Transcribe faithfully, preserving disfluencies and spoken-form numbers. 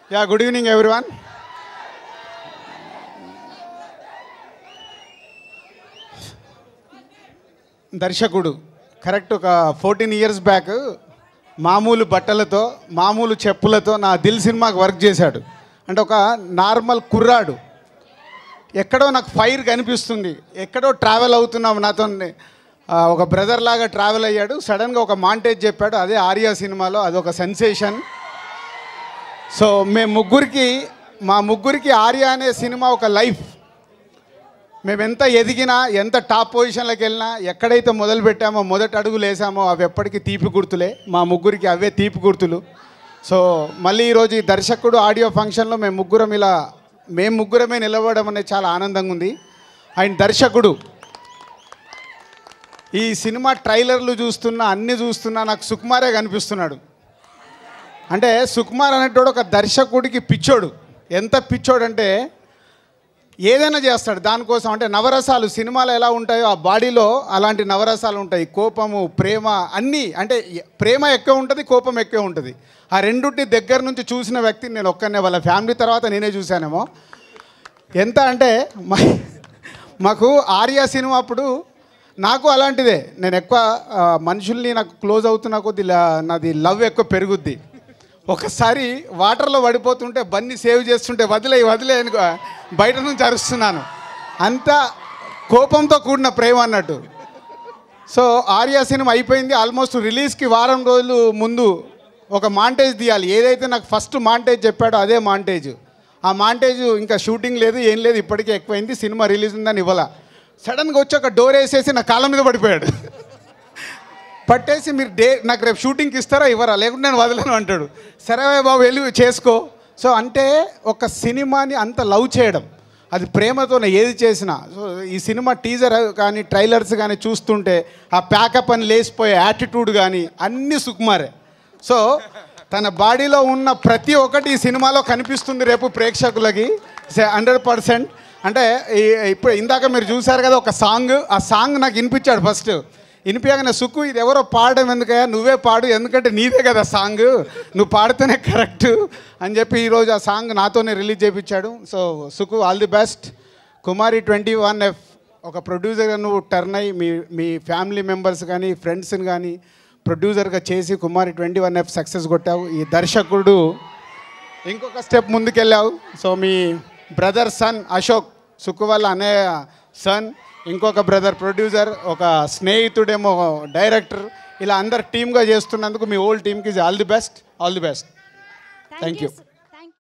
Yeah, good evening everyone. దర్శకుడు correct ఒక fourteen years back మామూలు బట్టలతో మామూలు చెప్పులతో నా దిల్ సినిమాకి వర్క్ చేశాడు. అంటే ఒక నార్మల్ కుర్రాడు, ఎక్కడో నాకు ఫైర్ కనిపిస్తుంది, ఎక్కడో ట్రావెల్ అవుతున్నాం, నాతో ఒక బ్రదర్ లాగా ట్రావెల్ అయ్యాడు. సడన్గా ఒక మాంటేజ్ చెప్పాడు, అదే ఆర్యా సినిమాలో, అదొక సెన్సేషన్. సో మేము ముగ్గురికి మా ముగ్గురికి ఆర్యా అనే సినిమా ఒక లైఫ్. మేము ఎంత ఎదిగినా, ఎంత టాప్ పొజిషన్లోకి వెళ్ళినా, ఎక్కడైతే మొదలు పెట్టామో, మొదటి అడుగులు వేసామో అవి ఎప్పటికీ తీపి గుర్తులే. మా ముగ్గురికి అవే తీపి గుర్తులు. సో మళ్ళీ ఈరోజు ఈ దర్శకుడు ఆడియో ఫంక్షన్లో మేము ముగ్గురం ఇలా మేము ముగ్గురమే నిలబడడం అనేది చాలా ఆనందంగా ఉంది. ఆయన దర్శకుడు ఈ సినిమా ట్రైలర్లు చూస్తున్నా, అన్నీ చూస్తున్నా నాకు సుకుమారే కనిపిస్తున్నాడు. అంటే సుకుమార్ అనేటోడు ఒక దర్శకుడికి పిచ్చోడు. ఎంత పిచ్చోడు అంటే ఏదైనా చేస్తాడు దానికోసం. అంటే నవరసాలు సినిమాలు ఎలా ఉంటాయో ఆ బాడీలో అలాంటి నవరసాలు ఉంటాయి. కోపము, ప్రేమ అన్నీ. అంటే ప్రేమ ఎక్కువ ఉంటుంది, కోపం ఎక్కువ ఉంటుంది. ఆ రెండుటి దగ్గర నుంచి చూసిన వ్యక్తిని నేను ఒక్కనే, వాళ్ళ ఫ్యామిలీ తర్వాత నేనే చూశానేమో. ఎంత అంటే మాకు ఆర్యా సినిమా అప్పుడు నాకు అలాంటిదే. నేను ఎక్కువ మనుషుల్ని నాకు క్లోజ్ అవుతున్నా కొద్ది నాది లవ్ ఎక్కువ పెరుగుద్ది. ఒకసారి వాటర్లో పడిపోతుంటే బన్నీ సేవ్ చేస్తుంటే వదిలే వదిలే అని బయట నుంచి అరుస్తున్నాను. అంత కోపంతో కూడిన ప్రేమ అన్నట్టు. సో ఆర్యా సినిమా అయిపోయింది. ఆల్మోస్ట్ రిలీజ్కి వారం రోజులు ముందు ఒక మాంటేజ్ తీయాలి. ఏదైతే నాకు ఫస్ట్ మాంటేజ్ చెప్పాడో అదే మాంటేజ్. ఆ మాంటేజ్ ఇంకా షూటింగ్ లేదు, ఏం లేదు, ఇప్పటికే ఎక్కువైంది. సినిమా రిలీజ్ ఉందని ఇవ్వాల. సడన్గా వచ్చి ఒక డోర్ వేసేసి నా కాళ్ళ మీద పడిపోయాడు. పట్టేసి మీరు డే నాకు రేపు షూటింగ్కి ఇస్తారా ఇవ్వరా, లేకుంటే నేను వదలను అంటాడు. సరే బాబు వెళ్ళి చేసుకో. సో అంటే ఒక సినిమాని అంత లవ్ చేయడం, అది ప్రేమతోనే ఏది చేసినా. సో ఈ సినిమా టీజర్ కానీ ట్రైలర్స్ కానీ చూస్తుంటే ఆ ప్యాకప్ అని లేసిపోయే యాటిట్యూడ్ కానీ అన్నీ సుకుమారే. సో తన బాడీలో ఉన్న ప్రతి ఒక్కటి ఈ సినిమాలో కనిపిస్తుంది రేపు ప్రేక్షకులకి హండ్రెడ్ పర్సెంట్. అంటే ఇప్పుడు ఇందాక మీరు చూశారు కదా ఒక సాంగ్, ఆ సాంగ్ నాకు వినిపించాడు ఫస్ట్. వినిపించగానే సుకు ఇది ఎవరో పాడడం ఎందుకయ్యా, నువ్వే పాడు, ఎందుకంటే నీదే కదా సాంగ్, నువ్వు పాడితేనే కరెక్ట్ అని చెప్పి ఈరోజు ఆ సాంగ్ నాతోనే రిలీజ్ చేయించాడు. So Suku all the best. Kumari twenty one F ఒక ప్రొడ్యూసర్గా నువ్వు టర్న్ అయ్యి మీ మీ ఫ్యామిలీ మెంబర్స్ కానీ ఫ్రెండ్స్ని కానీ ప్రొడ్యూసర్గా చేసి Kumari twenty one F success కొట్టావు. ఈ దర్శకుడు ఇంకొక స్టెప్ ముందుకెళ్ళావు. సో మీ బ్రదర్ సన్ అశోక్, సుకు వాళ్ళ అనే సన్, ఇంకొక బ్రదర్ ప్రొడ్యూసర్, ఒక స్నేహితుడేమో డైరెక్టర్, ఇలా అందరు టీమ్గా చేస్తున్నందుకు మీ ఓల్డ్ టీమ్కి all the best, all the best. Thank you.